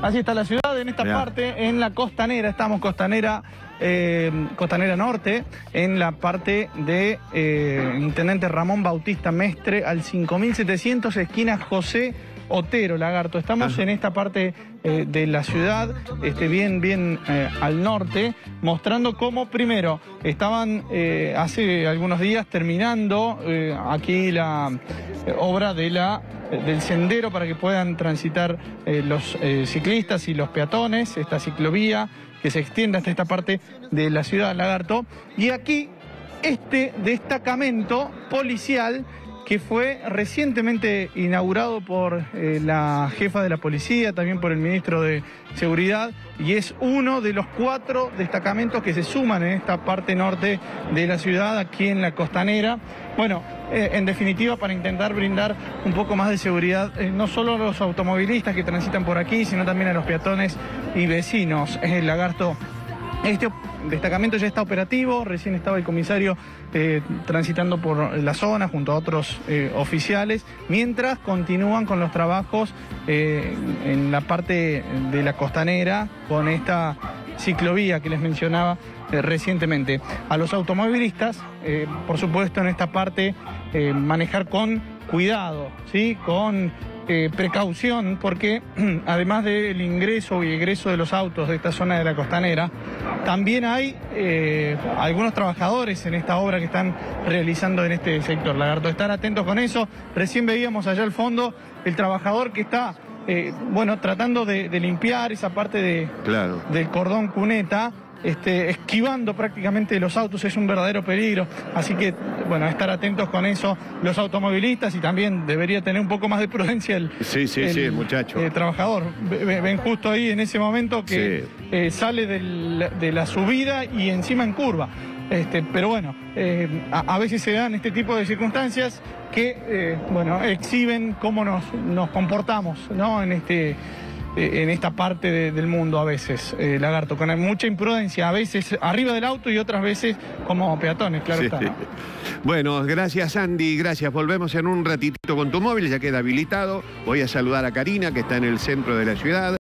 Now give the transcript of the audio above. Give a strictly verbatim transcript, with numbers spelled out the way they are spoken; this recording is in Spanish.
Así está la ciudad en esta Mirá. parte, en la costanera, estamos costanera, eh, costanera norte, en la parte de eh, Intendente Ramón Bautista Mestre, al cinco mil setecientos, esquina José Otero, Lagarto. Estamos Ajá. en esta parte eh, de la ciudad, este, bien, bien eh, al norte, mostrando cómo primero estaban eh, hace algunos días terminando eh, aquí la eh, obra de la, eh, del sendero para que puedan transitar eh, los eh, ciclistas y los peatones, esta ciclovía que se extiende hasta esta parte de la ciudad, Lagarto. Y aquí este destacamento policial que fue recientemente inaugurado por eh, la jefa de la policía, también por el ministro de Seguridad, y es uno de los cuatro destacamentos que se suman en esta parte norte de la ciudad, aquí en la costanera. Bueno, eh, en definitiva, para intentar brindar un poco más de seguridad, eh, no solo a los automovilistas que transitan por aquí, sino también a los peatones y vecinos. El Lagarto. Este destacamento ya está operativo, recién estaba el comisario eh, transitando por la zona junto a otros eh, oficiales, mientras continúan con los trabajos eh, en la parte de la costanera con esta ciclovía que les mencionaba eh, recientemente. A los automovilistas, eh, por supuesto, en esta parte eh, manejar con cuidado, ¿sí? Con Eh, precaución, porque además del ingreso y egreso de los autos de esta zona de la costanera, también hay eh, algunos trabajadores en esta obra que están realizando en este sector, Lagarto. Estar atentos con eso. Recién veíamos allá al fondo el trabajador que está, eh, bueno, tratando de, de limpiar esa parte de, Claro. del cordón cuneta, Este, esquivando prácticamente los autos. Es un verdadero peligro, así que, bueno, estar atentos con eso los automovilistas, y también debería tener un poco más de prudencia el, Sí, sí, el, sí, el muchacho. eh, trabajador. Ven, ven justo ahí en ese momento que Sí. eh, sale del, de la subida y encima en curva. Este, pero bueno, eh, a, a veces se dan este tipo de circunstancias que, eh, bueno, exhiben cómo nos, nos comportamos, ¿no? En este... en esta parte de, del mundo a veces, eh, Lagarto, con mucha imprudencia, a veces arriba del auto y otras veces como peatones, claro Sí. está, ¿no? Bueno, gracias Andy, gracias. Volvemos en un ratitito con tu móvil, ya queda habilitado. Voy a saludar a Karina, que está en el centro de la ciudad.